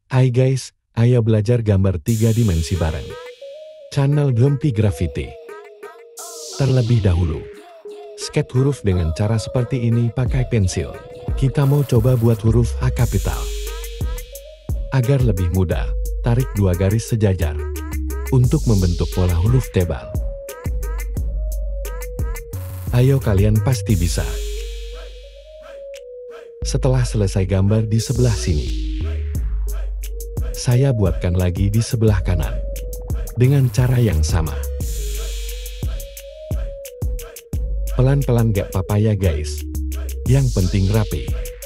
Hai guys, ayo belajar gambar 3 dimensi bareng. Channel Grumpy Graffiti. Terlebih dahulu, sketch huruf dengan cara seperti ini pakai pensil. Kita mau coba buat huruf H kapital. Agar lebih mudah, tarik 2 garis sejajar untuk membentuk pola huruf tebal. Ayo kalian pasti bisa. Setelah selesai gambar di sebelah sini, saya buatkan lagi di sebelah kanan dengan cara yang sama. Pelan-pelan gak apa-apa ya guys, yang penting rapi.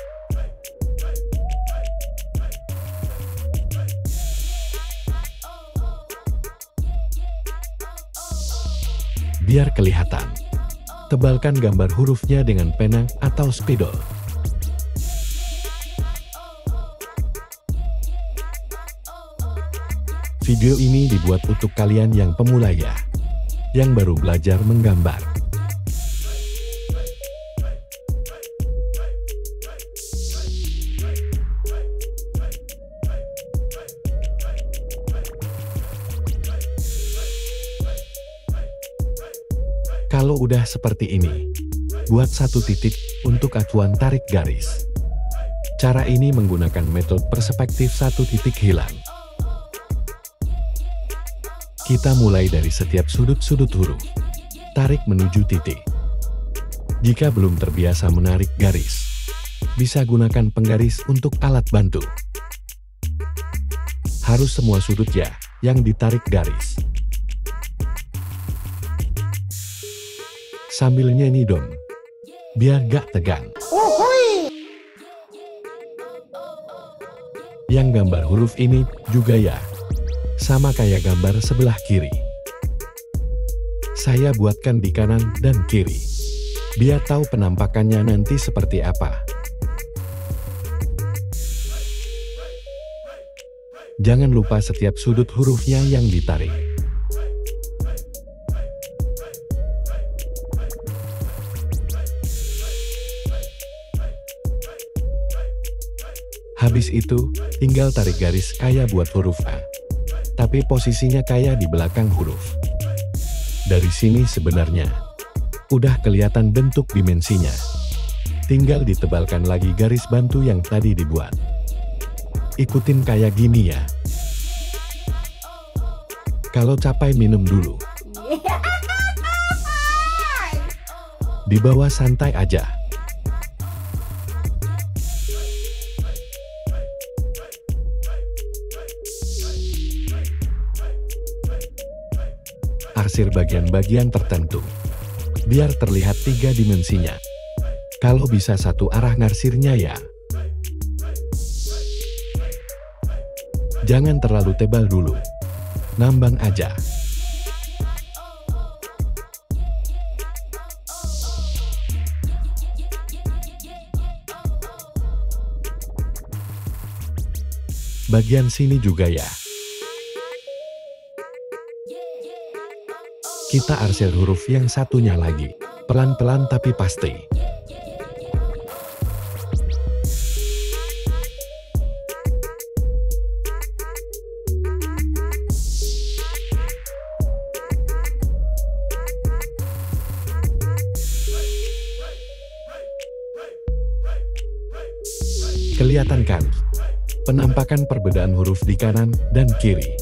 Biar kelihatan, tebalkan gambar hurufnya dengan pena atau spidol. Video ini dibuat untuk kalian yang pemula ya, yang baru belajar menggambar. Kalau udah seperti ini, buat 1 titik untuk acuan tarik garis. Cara ini menggunakan metode perspektif 1 titik hilang. Kita mulai dari setiap sudut-sudut huruf, tarik menuju titik. Jika belum terbiasa menarik garis, bisa gunakan penggaris untuk alat bantu. Harus semua sudut ya, yang ditarik garis. Sambil nyanyi dong, biar gak tegang. Yang gambar huruf ini juga ya, sama kayak gambar sebelah kiri. Saya buatkan di kanan dan kiri, biar tahu penampakannya nanti seperti apa. Jangan lupa setiap sudut hurufnya yang ditarik. Habis itu, tinggal tarik garis kayak buat huruf A. Tapi posisinya kayak di belakang huruf. Dari sini sebenarnya udah kelihatan bentuk dimensinya. Tinggal ditebalkan lagi garis bantu yang tadi dibuat. Ikutin kayak gini ya. Kalau capek minum dulu. Di bawah santai aja. Arsir bagian-bagian tertentu, biar terlihat 3 dimensinya. Kalau bisa satu arah ngarsirnya ya. Jangan terlalu tebal dulu, nambang aja. Bagian sini juga ya. Kita arsir huruf yang satunya lagi, pelan-pelan tapi pasti. Kelihatan kan? Penampakan perbedaan huruf di kanan dan kiri.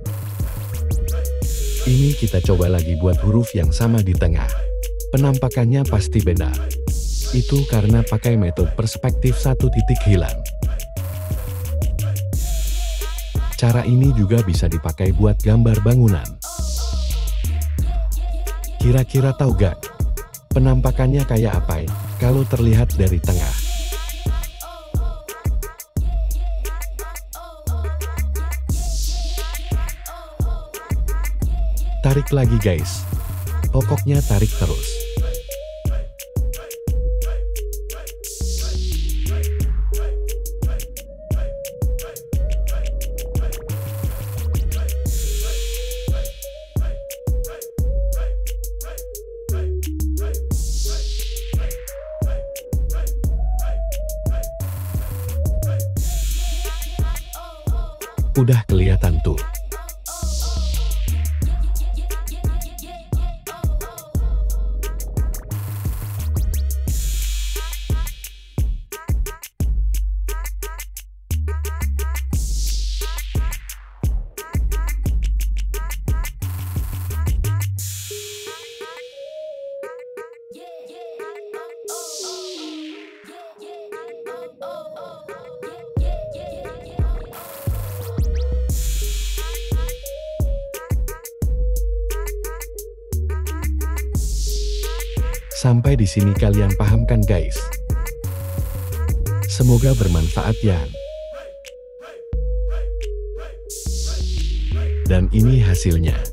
Ini kita coba lagi buat huruf yang sama di tengah. Penampakannya pasti beda. Itu karena pakai metode perspektif 1 titik hilang. Cara ini juga bisa dipakai buat gambar bangunan. Kira-kira tahu gak? Penampakannya kayak apa kalau terlihat dari tengah? Tarik lagi guys. Pokoknya tarik terus. Udah kelihatan tuh. Sampai di sini kalian paham kan guys? Semoga bermanfaat ya. Dan ini hasilnya.